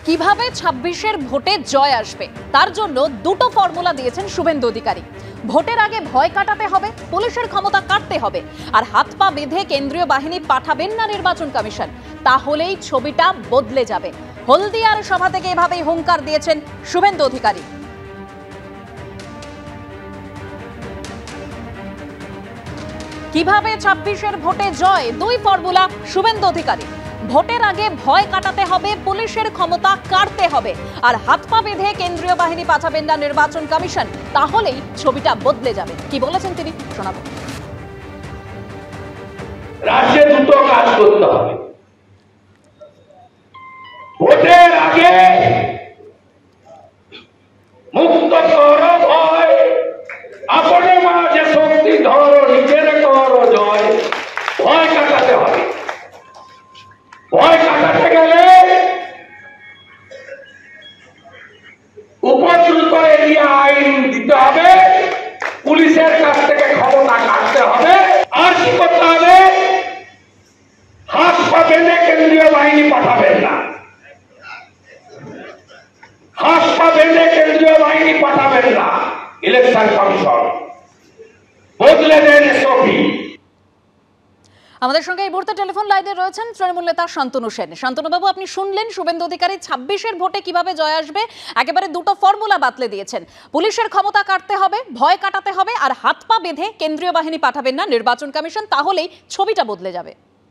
কিভাবে ২৬-এর ভোটে জয় আসবে তার জন্য দুটো ফর্মুলা দিয়েছেন শুভেন্দু অধিকারী। ভোটের আগে ভয় কাটাতে হবে, পুলিশের ক্ষমতা কাটতে হবে, আর হাত পা বেঁধে কেন্দ্রীয় বাহিনী পাঠাবেন না নির্বাচন কমিশন, তাহলেই ছবিটা বদলে যাবে। হলদিয়ার সভা থেকে এভাবেই হুঙ্কার দিয়েছেন শুভেন্দু অধিকারী। কিভাবে ২৬-এর ভোটে জয়, দুই ফর্মুলা শুভেন্দু অধিকারী। ভোটের আগে ভয় কাটাতে হবে, পুলিশের ক্ষমতা কাটতে হবে, আর হাত পা বেঁধে কেন্দ্রীয় বাহিনী পাঠাবেন না নির্বাচন কমিশন, তাহলেই ছবিটা বদলে যাবে। কি বলেছেন তিনি শোনাবো। রাজ্যে দুটো কাজ করতে হবে। ভোটের আগে মুক্ত করো ভয়, আপনে মাঝে শক্তি ধরো, নিজের করো জয়। ভয় কাটাতে হবে। ভয় কাটাতে গেলে উপযুক্ত এরিয়া আইন দিতে হবে, পুলিশের কাছ থেকে ক্ষমতা কাটতে হবে, আর কি করতে হবে? হাত পা বেঁধে কেন্দ্রীয় বাহিনী পাঠাবেন না। হাত পা বেঁধে কেন্দ্রীয় বাহিনী পাঠাবেন না। ইলেকশন কমিশন বদলে দেন এসওপি। আমাদের সঙ্গে এই মুহূর্তে টেলিফোন লাইনে রয়েছেন তৃণমূল নেতা শান্তনু সেন। শান্তনু বাবু, আপনি শুনলেন শুভেন্দু অধিকারী ২৬-এর ভোটে কিভাবে জয় আসবে, একেবারে দুটো ফর্মুলা বাতলে দিয়েছেন। পুলিশের ক্ষমতা কাটতে হবে, ভয় কাটাতে হবে, আর হাত পা বেঁধে কেন্দ্রীয় বাহিনী পাঠাবেন না নির্বাচন কমিশন, তাহলেই ছবিটা বদলে যাবে।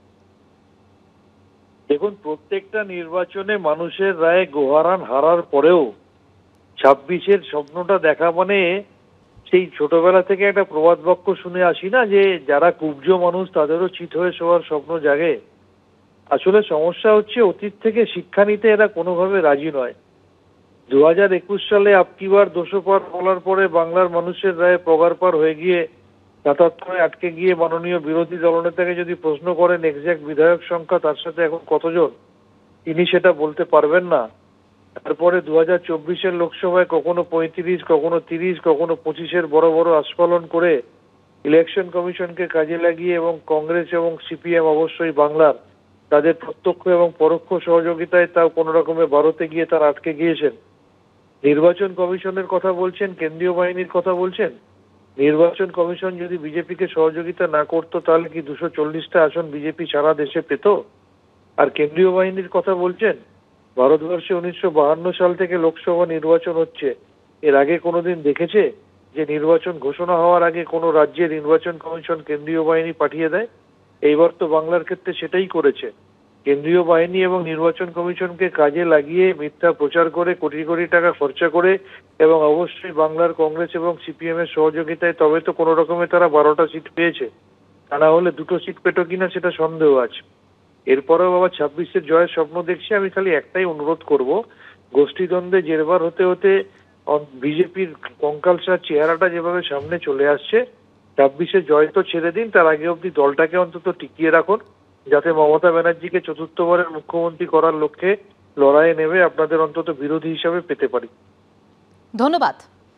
দেখুন, প্রত্যেকটা নির্বাচনে মানুষের রায়ে গোহারান হারার পরেও ২৬-এর স্বপ্নটা দেখা মানে সেই ছোটবেলা থেকে একটা প্রবাদ বাক্য শুনে আসি না, যে যারা কুব্জ মানুষ তাদেরও চিত হয়ে শোয়ার স্বপ্ন জাগে। আসলে সমস্যা হচ্ছে অতীত থেকে শিক্ষা নিতে এরা কোনোভাবে রাজি নয়। ২০২১ সালে আপকিবার ২০০ পার বলার পরে বাংলার মানুষের রায়ে পগারপার হয়ে গিয়ে ৭৭-এ আটকে গিয়ে মাননীয় বিরোধী দলনেতাকে যদি প্রশ্ন করেন এক্সাক্ট বিধায়ক সংখ্যা তার সাথে এখন কতজন, তিনি সেটা বলতে পারবেন না। তারপরে ২০২৪-এর লোকসভায় কখনো ৩৫, কখনো ৩০, কখনো ২৫-এর বড় বড় আস্ফালন করে ইলেকশন কমিশনকে কাজে লাগিয়ে এবং কংগ্রেস এবং সিপিএম অবশ্যই বাংলার তাদের প্রত্যক্ষ এবং পরোক্ষ সহযোগিতায় তাও কোনো রকমে ১২-তে গিয়ে তারা আটকে গিয়েছেন। নির্বাচন কমিশনের কথা বলছেন, কেন্দ্রীয় বাহিনীর কথা বলছেন। নির্বাচন কমিশন যদি বিজেপিকে সহযোগিতা না করতো তাহলে কি ২৪০টা আসন বিজেপি সারা দেশে পেত? আর কেন্দ্রীয় বাহিনীর কথা বলছেন। ভারতবর্ষে ১৯৫২ সাল থেকে লোকসভা নির্বাচন হচ্ছে, এর আগে কোনোদিন দেখেছে যে নির্বাচন ঘোষণা হওয়ার আগে কোনো রাজ্যের নির্বাচন কমিশন কেন্দ্রীয় বাহিনী পাঠিয়ে দেয়? এইবার তো বাংলার ক্ষেত্রে সেটাই করেছে। কেন্দ্রীয় বাহিনী এবং নির্বাচন কমিশনকে কাজে লাগিয়ে মিথ্যা প্রচার করে কোটি কোটি টাকা খরচা করে এবং অবশ্যই বাংলার কংগ্রেস এবং সিপিএম এর সহযোগিতায় তবে তো কোনো রকমে তারা ১২টা সিট পেয়েছে। তা না হলে দুটো সিট পেতো কিনা সেটা সন্দেহ আছে। এরপরেও বাবা ২৬-এর জয়ের স্বপ্ন দেখছি। আমি খালি একটাই অনুরোধ করব, গোষ্ঠীদ্বন্দ্বে জেরবার হতে হতে বিজেপির কঙ্কালসার চেহারাটা যেভাবে সামনে চলে আসছে, ২৬-এ জয় তো ছেড়ে দিন, তার আগে অব্দি দলটাকে অন্তত টিকিয়ে রাখুন, যাতে মমতা ব্যানার্জিকে চতুর্থবারের মুখ্যমন্ত্রী করার লক্ষ্যে লড়াইয়ে নেমে আপনাদের অন্তত বিরোধী হিসাবে পেতে পারি। ধন্যবাদ।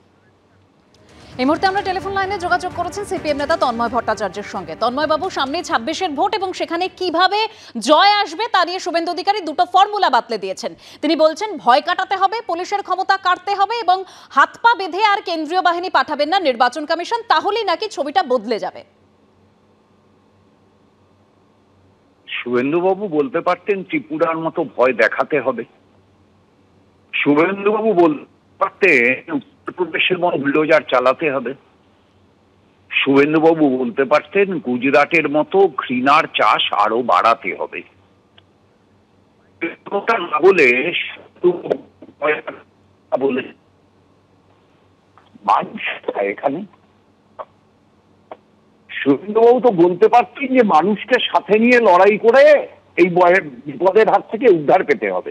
এই মুহূর্তে আমরা টেলিফোন লাইনে যোগাযোগ করেছেন সিপিএম নেতা তন্ময় ভট্টাচার্যের সঙ্গে। তন্ময় বাবু, সামনে ২৬-এর ভোট এবং সেখানে কিভাবে জয় আসবে তা নিয়ে শুভেন্দু অধিকারী দুটো ফর্মুলা বাতলে দিয়েছেন। তিনি বলছেন ভয় কাটাতে হবে, পুলিশের ক্ষমতা কাটতে হবে, এবং হাত পা বেঁধে আর কেন্দ্রীয় বাহিনী পাঠাবেন না নির্বাচন কমিশন, তাহলেই নাকি ছবিটা বদলে যাবে। শুভেন্দুবাবু বলতে পারতেন ত্রিপুরার মতো ভয় দেখাতে হবে। শুভেন্দুবাবু বলতে পারতেন উত্তরপ্রদেশের মতো বুলডোজার চালাতে হবে। শুভেন্দুবাবু বলতে পারতেন গুজরাটের মতো ঘৃণার চাষ আরো বাড়াতে হবে। না বলে মানুষ এখানে শুভেন্দুবাবু তো বলতে পারছেন যে মানুষকে সাথে নিয়ে লড়াই করে এই বিপদের হাত থেকে উদ্ধার পেতে হবে।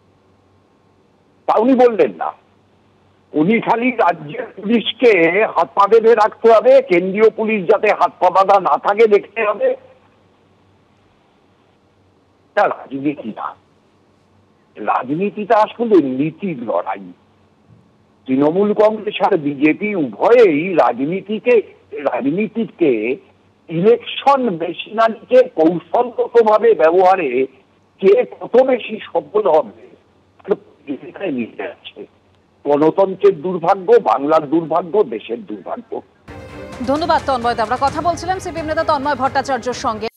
তা উনি বললেন না। উনি খালি রাজ্যের পুলিশকে হাত পা বেঁধে রাখতে হবে, কেন্দ্রীয় পুলিশ যাতে হাত পা বাঁধা না থাকে দেখতে হবে। তা রাজনীতি না, রাজনীতিটা আসলে নীতির লড়াই। তৃণমূল কংগ্রেস আর বিজেপি উভয়েই রাজনীতিকে ইলেকশন মেশিনারিকে কৌশলগত ভাবে ব্যবহারে কে কত বেশি সফল হবে নিয়ে যাচ্ছে। গণতন্ত্রের দুর্ভাগ্য, বাংলার দুর্ভাগ্য, দেশের দুর্ভাগ্য। ধন্যবাদ তন্ময়। আমরা কথা বলছিলাম সিপিএম নেতা তন্ময় ভট্টাচার্যের সঙ্গে।